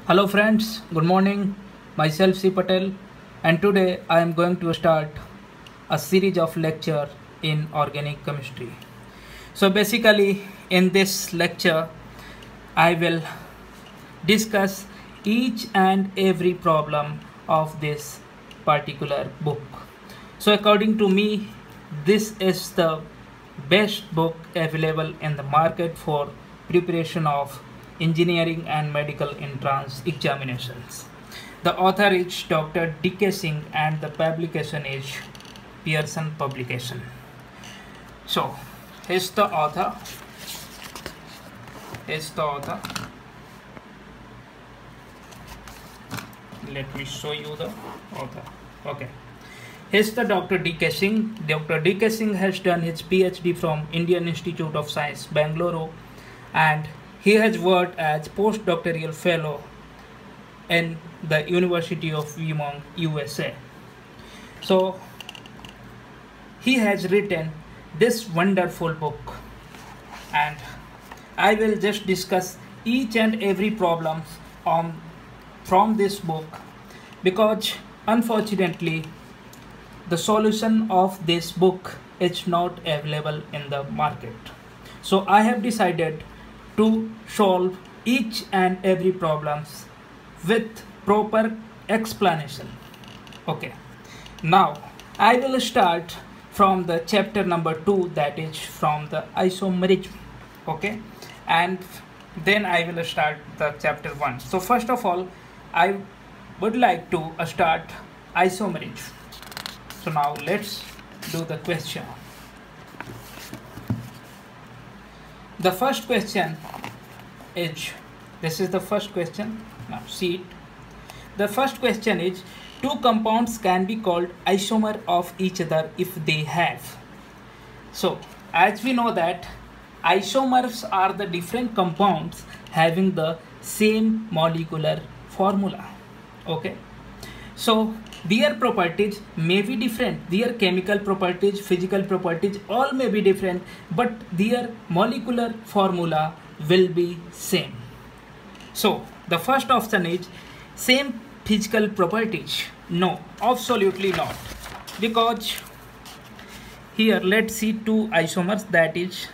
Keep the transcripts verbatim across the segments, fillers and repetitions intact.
Hello friends, good morning. Myself C Patel, and today I am going to start a series of lecture in organic chemistry. So basically in this lecture I will discuss each and every problem of this particular book. So according to me, this is the best book available in the market for preparation of engineering and medical entrance examinations. The author is Doctor D K Singh and the publication is Pearson publication. So here's the author. Here's the author. Let me show you the author. Okay. Here's the Doctor D K Singh. Doctor D K Singh has done his PhD from Indian Institute of Science, Bangalore, and he has worked as postdoctoral fellow in the University of Vermont, U S A. So he has written this wonderful book, and I will just discuss each and every problem on from this book, because unfortunately the solution of this book is not available in the market. So I have decided to solve each and every problems with proper explanation. Okay, now I will start from the chapter number two, that is from the isomerism. Okay, and then I will start the chapter one. So first of all, I would like to start isomerism. So now let's do the question. The first question is, this is the first question. Now see it. The first question is, two compounds can be called isomer of each other if they have. So as we know that isomers are the different compounds having the same molecular formula. Okay, so their properties may be different, their chemical properties, physical properties, all may be different, but their molecular formula will be same. So the first option is same physical properties. No, absolutely not, because here let's see two isomers, that is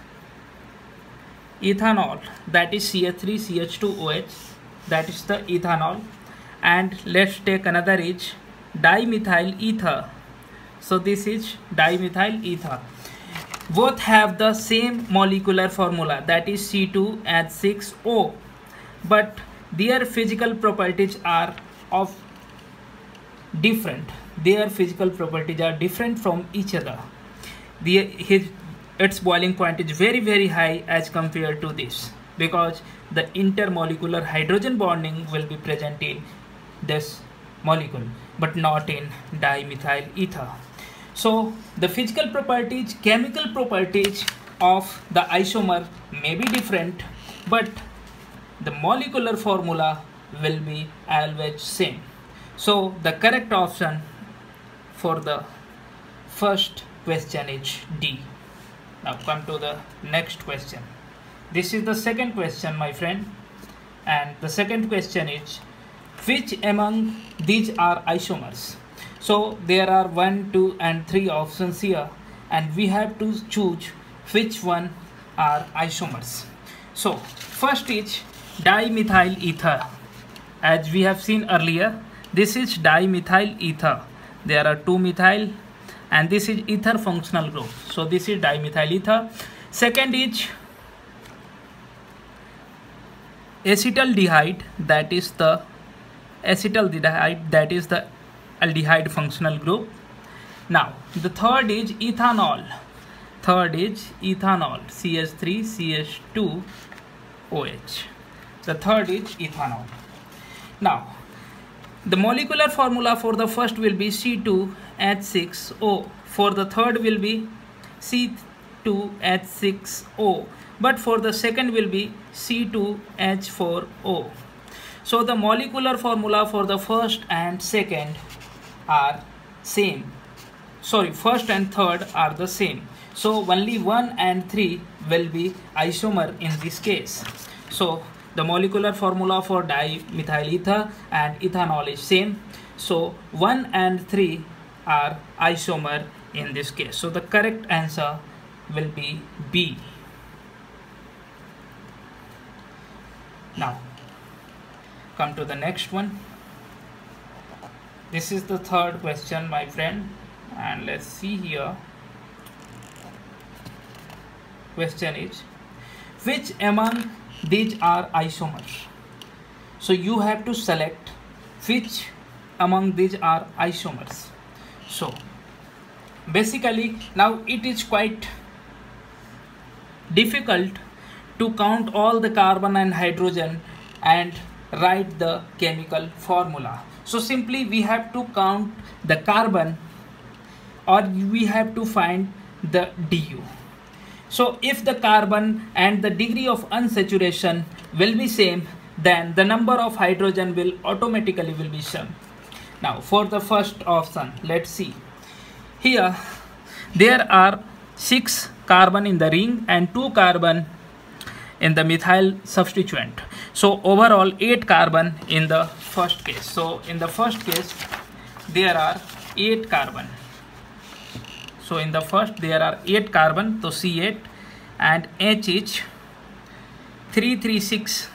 ethanol, that is C H three C H two O H, that is the ethanol, and let's take another is dimethyl ether. So this is dimethyl ether. Both have the same molecular formula, that is C two H six O, but their physical properties are of different. Their physical properties are different from each other. The his its boiling point is very very high as compared to this, because the intermolecular hydrogen bonding will be present in this molecule but not in dimethyl ether. So the physical properties, chemical properties of the isomer may be different, but the molecular formula will be always same. So the correct option for the first question is D. Now come to the next question. This is the second question, my friend, and the second question is, which among these are isomers? So there are one, two and three options here, and we have to choose which one are isomers. So first is dimethyl ether. As we have seen earlier, this is dimethyl ether. There are two methyl and this is ether functional group. So this is dimethyl ether. Second is acetaldehyde, that is the acetaldehyde, that is the aldehyde functional group. Now the third is ethanol. Third is ethanol, C H three C H two O H. The third is ethanol. Now the molecular formula for the first will be C two H six O. For the third will be C two H six O. But for the second will be C two H four O. So the molecular formula for the first and second are same. Sorry, first and third are the same. So only one and three will be isomer in this case. So the molecular formula for dimethyl ether and ethanol is same. So one and three are isomer in this case. So the correct answer will be B. Now come to the next one. This is the third question, my friend, and let's see here. Question is, which among these are isomers? So you have to select which among these are isomers. So basically now it is quite difficult to count all the carbon and hydrogen and write the chemical formula. So simply we have to count the carbon, or we have to find the du. So if the carbon and the degree of unsaturation will be same, then the number of hydrogen will automatically will be same. Now for the first option, let's see. Here there are six carbon in the ring and two carbon in the methyl substituent. So overall eight carbon in the first case. So in the first case there are eight carbon. So in the first there are eight carbon, so C eight, and H is three three six,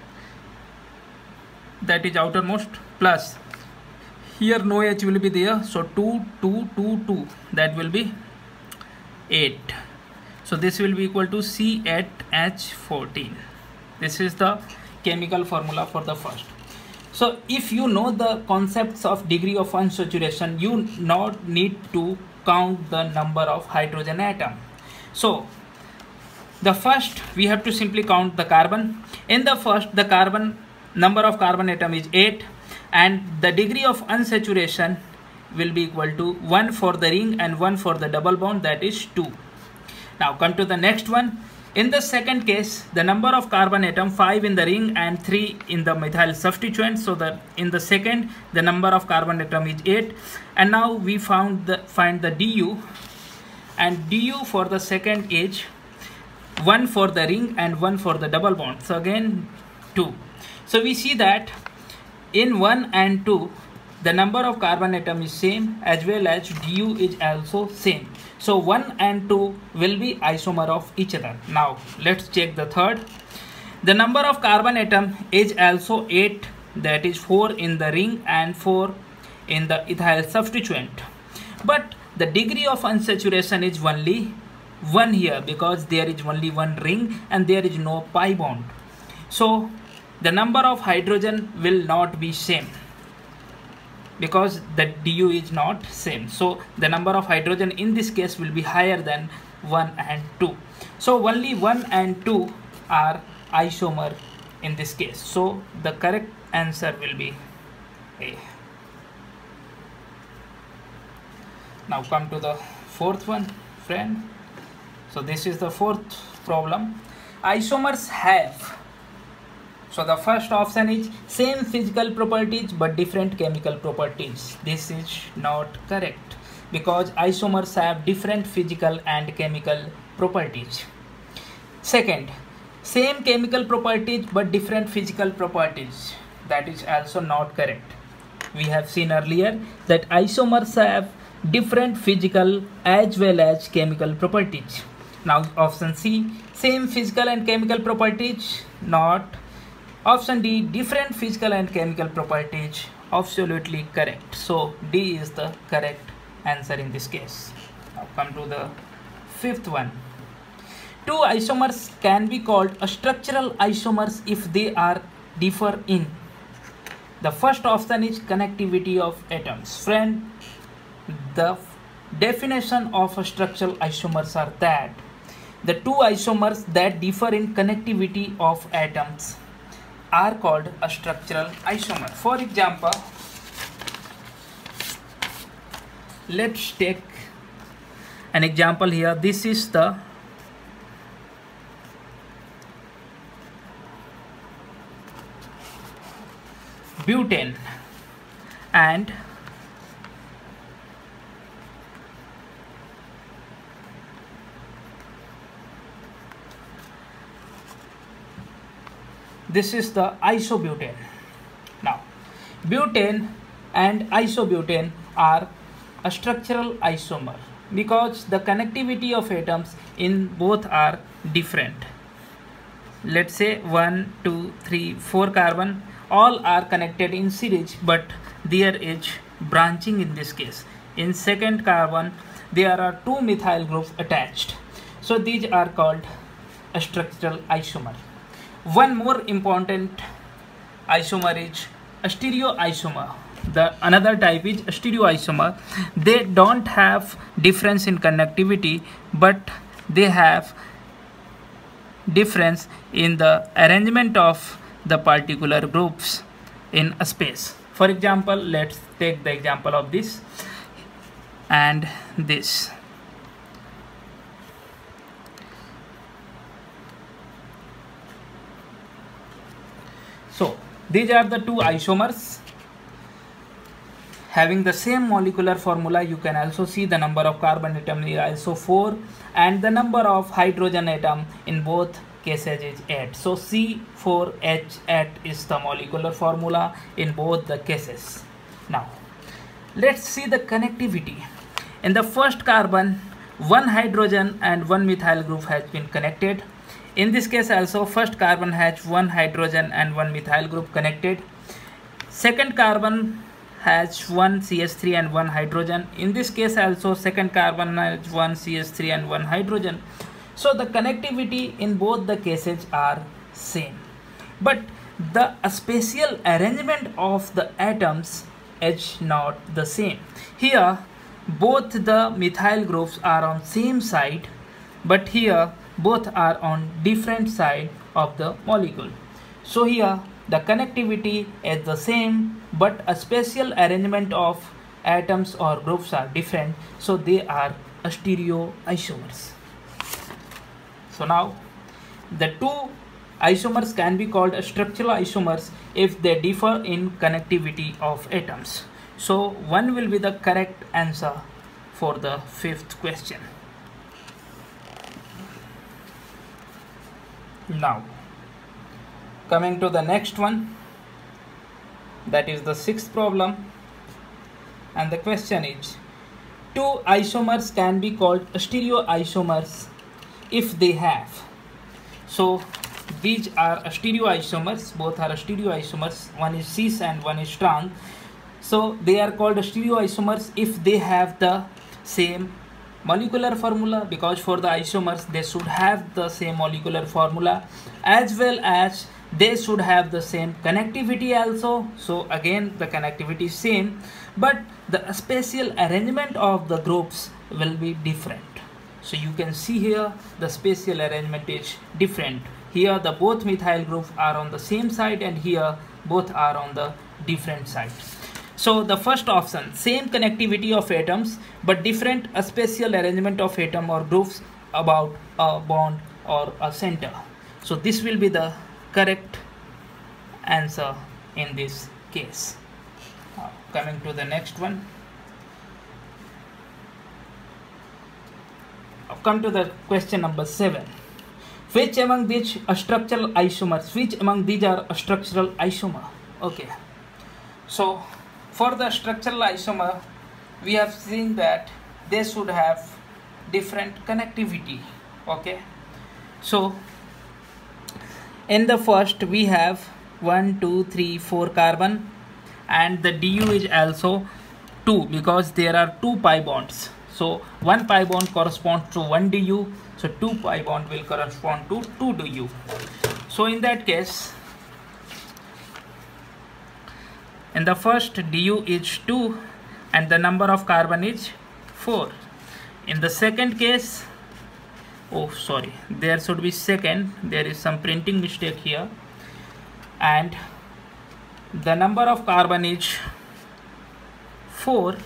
that is outermost, plus here no H will be there, so two two two two, that will be eight. So this will be equal to C eight H fourteen. This is the chemical formula for the first. So if you know the concepts of degree of unsaturation, you not need to count the number of hydrogen atom. So the first we have to simply count the carbon. In the first, the carbon number of carbon atom is eight, and the degree of unsaturation will be equal to one for the ring and one for the double bond, that is two. Now come to the next one. In the second case, the number of carbon atom five in the ring and three in the methyl substituent. So that in the second, the number of carbon atom is eight, and now we found the find the du, and du for the second is one for the ring and one for the double bond. So again two. So we see that in one and two, the number of carbon atom is same, as well as du is also same. So one and two will be isomer of each other. Now let's check the third. The number of carbon atom is also eight, that is four in the ring and four in the ethyl substituent. But the degree of unsaturation is only one here, because there is only one ring and there is no pi bond. So the number of hydrogen will not be same, because the du is not same. So the number of hydrogen in this case will be higher than one and two. So only one and two are isomer in this case. So the correct answer will be A. Now come to the fourth one, friend. So this is the fourth problem. Isomers have, so the first option is same physical properties but different chemical properties. This is not correct, because isomers have different physical and chemical properties. Second, same chemical properties but different physical properties. That is also not correct. We have seen earlier that isomers have different physical as well as chemical properties. Now option C, same physical and chemical properties, not. Option D, different physical and chemical properties, absolutely correct. So D is the correct answer in this case. Now come to the fifth one. Two isomers can be called a structural isomers if they are differ in. The first option is connectivity of atoms. Friend, the definition of a structural isomers are that the two isomers that differ in connectivity of atoms are called a structural isomer. For example, let's take an example here. This is the butane, and this is the isobutane. Now, butane and isobutane are a structural isomer because the connectivity of atoms in both are different. Let's say one, two, three, four carbon, all are connected in series, but there is branching in this case. In second carbon, there are two methyl groups attached. So these are called a structural isomer. One more important isomer is a stereoisomer. The another type is a stereoisomer. They don't have difference in conductivity, but they have difference in the arrangement of the particular groups in a space. For example, let's take the example of this and this. So these are the two isomers having the same molecular formula. You can also see the number of carbon atom is also four and the number of hydrogen atom in both cases is eight. So C four H eight is the molecular formula in both the cases. Now let's see the connectivity. In the first carbon, one hydrogen and one methyl group has been connected. In this case also, first carbon has one hydrogen and one methyl group connected. Second carbon has one C H three and one hydrogen. In this case also, second carbon has one C H three and one hydrogen. So the connectivity in both the cases are same, but the spatial arrangement of the atoms is not the same. Here both the methyl groups are on same side, but here both are on different side of the molecule. So here the connectivity is the same, but a spatial arrangement of atoms or groups are different, so they are a stereoisomers. So now the two isomers can be called structural isomers if they differ in connectivity of atoms. So one will be the correct answer for the fifth question. Now coming to the next one, that is the sixth problem, and the question is, two isomers can be called stereoisomers if they have. So these are stereoisomers, both are stereoisomers, one is cis and one is trans. So they are called stereoisomers if they have the same molecular formula, because for the isomers they should have the same molecular formula, as well as they should have the same connectivity also. So again the connectivity is same, but the spatial arrangement of the groups will be different. So you can see here the spatial arrangement is different. Here the both methyl groups are on the same side, and here both are on the different side. So the first option, same connectivity of atoms but different spatial arrangement of atom or groups about a bond or a center. So this will be the correct answer in this case. Now, coming to the next one. I've come to the question number seven. Which among these are structural isomers? Which among these are a structural isomer? Okay. So for the structural isomer, we have seen that they should have different connectivity. Okay. So in the first we have one, two, three, four carbon, and the du is also two because there are two pi bonds. So one pi bond corresponds to one du, so two pi bond will correspond to two du. So in that case, in the first du is two and the number of carbon is four. In the second case, oh sorry, there should be second, there is some printing mistake here, and the number of carbon is four.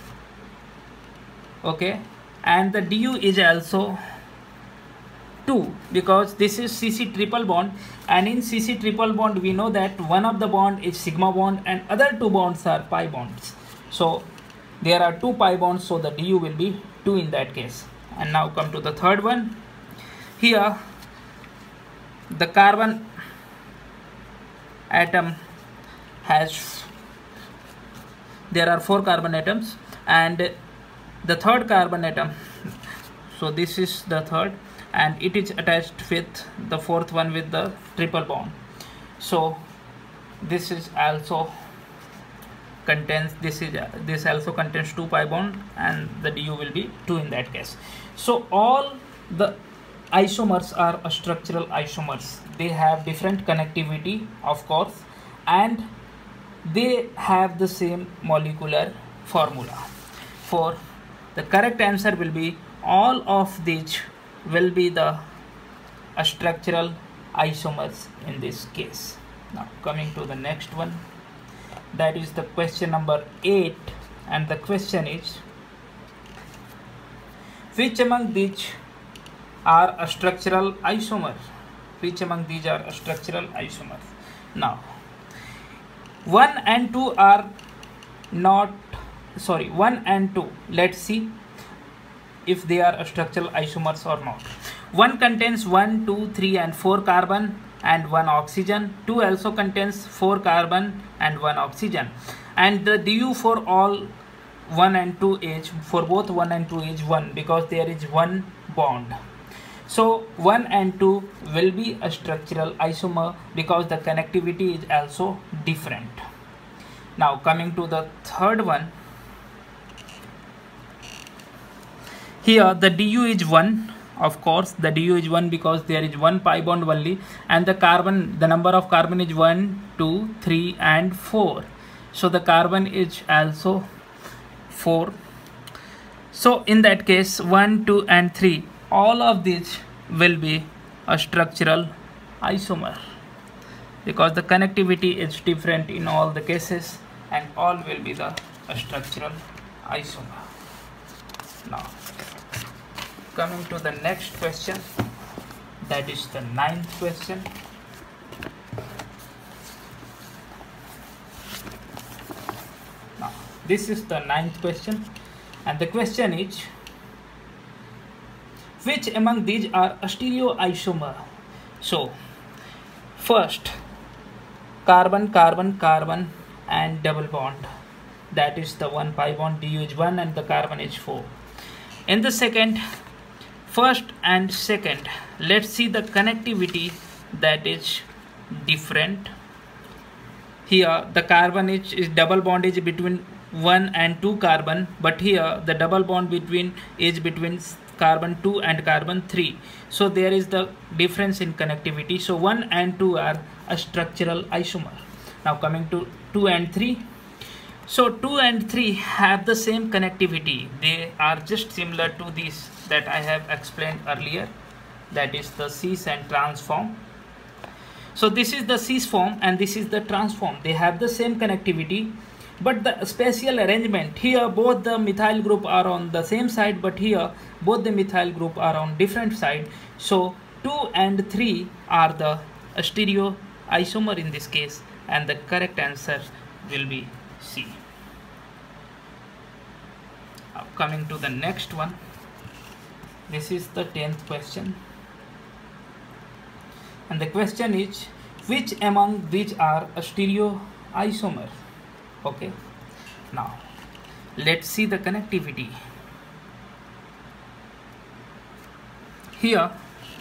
Okay, and the du is also two because this is C C triple bond, and in C C triple bond we know that one of the bond is sigma bond and other two bonds are pi bonds. So there are two pi bonds, so the du will be two in that case. And now come to the third one. Here the carbon atom has, there are four carbon atoms, and the third carbon atom, so this is the third, and it is attached with the fourth one with the triple bond. So this is also contains, this is this also contains two pi bond, and the du will be two in that case. So all the isomers are a structural isomers. They have different connectivity, of course, and they have the same molecular formula. For the correct answer will be all of these will be the uh, structural isomers in this case. Now coming to the next one, that is the question number eight, and the question is, which among these are a structural isomer? Which among these are a structural isomers? Now one and two are not, sorry, one and two, let's see if they are a structural isomers or not. One contains one, two, three and four carbon and one oxygen. Two also contains four carbon and one oxygen, and the du for all one and two is, for both one and two is one, because there is one bond. So one and two will be a structural isomer because the connectivity is also different. Now coming to the third one, here the du is one. Of course the du is one because there is one pi bond only, and the carbon, the number of carbon is one, two, three and four. So the carbon is also four. So in that case one, two and three, all of these will be a structural isomer because the connectivity is different in all the cases, and all will be the a structural isomer. Now coming to the next question, that is the ninth question. Now this is the ninth question, and the question is, which among these are a stereoisomer? So first, carbon, carbon, carbon and double bond, that is the one pi bond, du is one and the carbon is four. In the second, first and second, let's see the connectivity that is different. Here the carbon is, is double bond is between one and two carbon, but here the double bond between is between carbon two and carbon three. So there is the difference in connectivity. So one and two are a structural isomer. Now coming to two and three. So two and three have the same connectivity. They are just similar to this that I have explained earlier, that is the cis and trans form. So this is the cis form and this is the trans form. They have the same connectivity, but the spatial arrangement, here both the methyl group are on the same side, but here both the methyl group are on different side. So two and three are the stereo isomer in this case, and the correct answer will be C. Now coming to the next one, this is the tenth question, and the question is, which among these are a stereo isomer? Okay, now let's see the connectivity. Here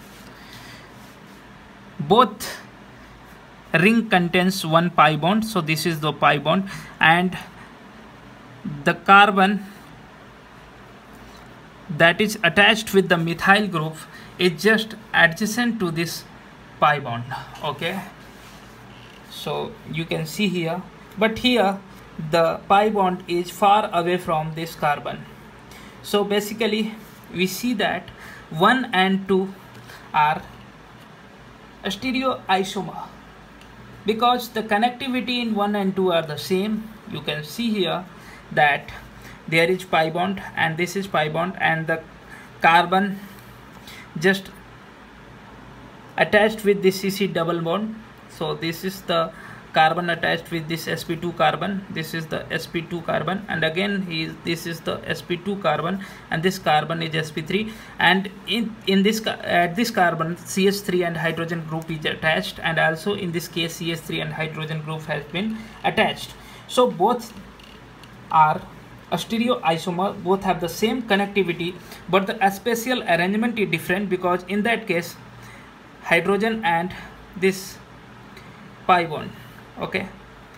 both ring contains one pi bond, so this is the pi bond, and the carbon that is attached with the methyl group is just adjacent to this pi bond. Okay, so you can see here, but here the pi bond is far away from this carbon. So basically we see that one and two are a stereoisomer because the connectivity in one and two are the same. You can see here that there is pi bond and this is pi bond, and the carbon just attached with this C C double bond. So this is the carbon attached with this s p two carbon. This is the s p two carbon, and again he is, this is the s p two carbon, and this carbon is s p three, and in in this at this carbon C H three and hydrogen group is attached, and also in this case C H three and hydrogen group has been attached. So both are a stereoisomer, both have the same connectivity, but the spatial arrangement is different, because in that case hydrogen and this pi bond, okay,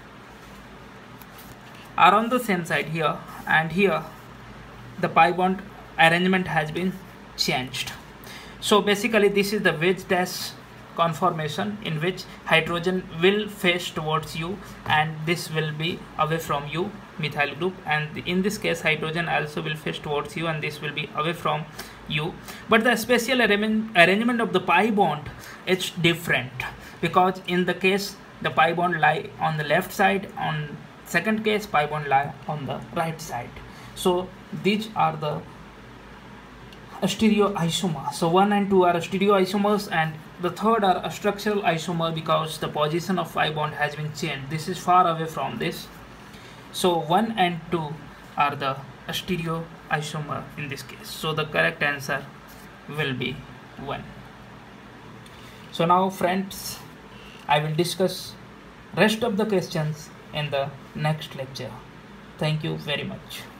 are on the same side here, and here the pi bond arrangement has been changed. So basically this is the wedge dash conformation, in which hydrogen will face towards you and this will be away from you, methyl group, and in this case hydrogen also will face towards you and this will be away from you. But the spatial arrangement of the pi bond is different, because in the case the pi bond lie on the left side, on second case pi bond lie on the right side. So these are the stereoisomers. So one and two are stereoisomers, and the third are a structural isomer, because the position of pi bond has been changed. This is far away from this. So one and two are the stereoisomer in this case. So the correct answer will be one. So now friends, I will discuss rest of the questions in the next lecture. Thank you very much.